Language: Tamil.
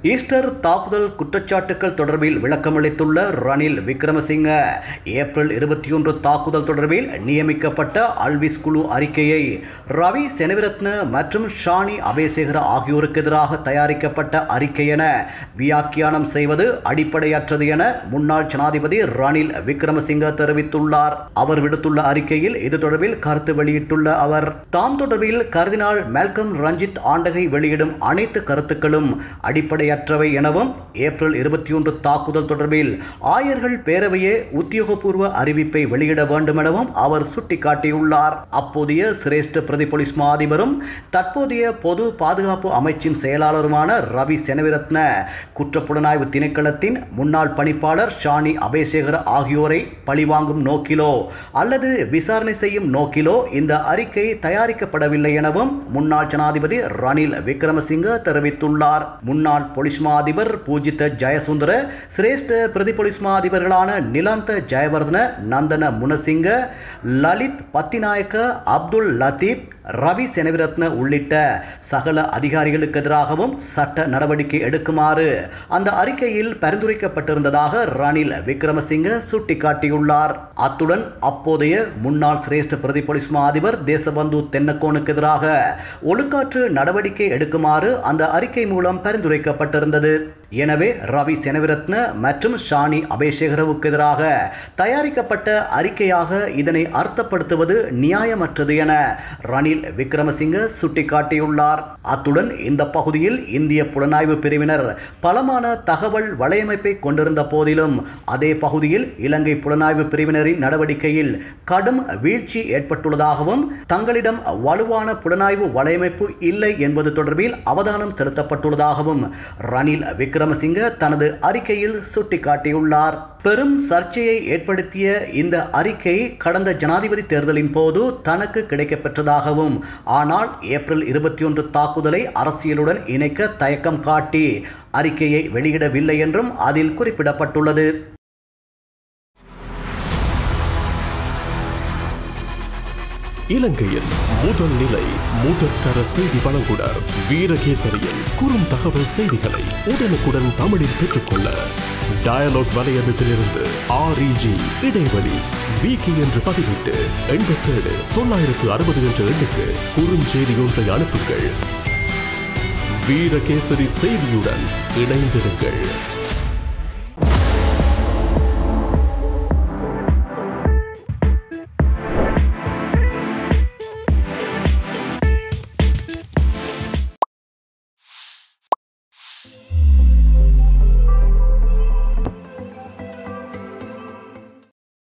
ஈஸ்டர் தாக்குதல் குற்றச்சாட்டுகள் தொடர்பில் விளக்கமளித்துள்ள ரணில் விக்ரமசிங்க ஏப்ரல் 21 தாக்குதல் தொடர்பில் நியமிக்கப்பட்ட அல்விஸ் குழு அறிக்கையை ரவி செனவிரத்ன மற்றும் ஷானி அபேசேகர ஆகியோருக்கு எதிராக தயாரிக்கப்பட்ட அறிக்கை என வியாக்கியானம் செய்வது அடிப்படையற்றது என முன்னாள் ஜனாதிபதி ரணில் விக்ரமசிங்க தெரிவித்துள்ளார். அவர் விடுத்துள்ள அறிக்கையில் இது தொடர்பில் கருத்து வெளியிட்டுள்ள அவர் தாம் தொடர்பில் கர்தினால் மெல்கம் ரஞ்சித் ஆண்டகை வெளியிடும் அனைத்து கருத்துக்களும் அடிப்படையற்றவை எனவும் ஏப்ரல் 21 தாக்குதல் தொடர்பில் ஆயர்கள் பேரவையே உத்தியோகபூர்வ அறிவிப்பை வெளியிட வேண்டும் எனவும் அவர் சுட்டிக்காட்டியுள்ளார். அப்போதைய சிரேஷ்ட பிரதி போலீஸ் மா அதிபரும் தற்போதைய பொது பாதுகாப்பு அமைச்சின் செயலாளருமான ரவி செனவிரத்ன குற்றப்புலனாய்வு திணைக்களத்தின் முன்னாள் பணிப்பாளர் ஷானி அபேசேகர ஆகியோரை பழிவாங்கும் நோக்கிலோ அல்லது விசாரணை செய்யும் நோக்கிலோ இந்த அறிக்கை தயாரிக்கப்படவில்லை எனவும் முன்னாள் ஜனாதிபதி ரணில் விக்ரமசிங்க தெரிவித்துள்ளார். முன்னாள் போலீஸ் மா அதிபர் பூஜித ஜெயசுந்தர, சிரேஷ்ட பிரதி போலீஸ் மா அதிபர்களான நிலாந்த ஜெயவர்தன, நந்தன முனசிங்க, லலித் பத்திநாயக்க, அப்துல் லத்தீப், ரவி செனவிரத்ன உள்ளிட்ட சகல அதிகாரிகளுக்கு எதிராகவும் சட்ட நடவடிக்கை எடுக்குமாறு அந்த அறிக்கையில் பரிந்துரைக்கப்பட்டிருந்ததாக ரணில் விக்ரமசிங்க சுட்டிக்காட்டியுள்ளார். அத்துடன் அப்போதைய முன்னாள் சிரேஷ்ட பிரதி போலீஸ் மா அதிபர் தேசபந்து தென்னக்கோனுக்கு எதிராக ஒழுக்காற்று நடவடிக்கை எடுக்குமாறு அந்த அறிக்கை மூலம் பரிந்துரைக்கப்பட்டிருந்தது. எனவே ரவி செனவிரத்ன மற்றும் ஷானி அபேசேகரவுக்கு எதிராக தயாரிக்கப்பட்ட அறிக்கையாக இதனை அர்த்தப்படுத்துவது நியாயமற்றது என ரணில் விக்ரமசிங்க சுட்டிக்காட்டியுள்ளார். அத்துடன் இந்த பகுதியில் இந்திய புலனாய்வு பிரிவினர் பலமான தகவல் வலையமைப்பை கொண்டிருந்த போதிலும் அதே பகுதியில் இலங்கை புலனாய்வு பிரிவினரின் நடவடிக்கையில் கடும் வீழ்ச்சி ஏற்பட்டுள்ளதாகவும் தங்களிடம் வலுவான புலனாய்வு வலையமைப்பு இல்லை என்பது தொடர்பில் அவதானம் செலுத்தப்பட்டுள்ளதாகவும் ரணில் விக்ரமசிங்க தனது அறிக்கையில் சுட்டிக்காட்டியுள்ளார். பெரும் சர்ச்சையை ஏற்படுத்திய இந்த அறிக்கை கடந்த ஜனாதிபதி தேர்தலின் போது தனக்கு கிடைக்கப்பெற்றதாகவும் ஆனால் ஏப்ரல் 21 தாக்குதலை அரசியலுடன் இணைக்க தயக்கம் காட்டி அறிக்கையை வெளியிடவில்லை என்றும் அதில் குறிப்பிடப்பட்டுள்ளது. இலங்கையின் முதல் நிலை முதற்தர செய்தி வழங்குனர் வீரகேசரியின் குறும் தகவல் செய்திகளை உடனுக்குடன் தமிழில் பெற்றுக்கொள்ள டயலாக் வலையமைப்பிலிருந்து REG இடைவெளி வீக்கி என்று பதிவிட்டு 87 960 என்ற எண்ணுக்கு குறுஞ்செய்தி ஒன்றை அனுப்புங்கள். வீரகேசரி செய்தியுடன் இணைந்திருங்கள்.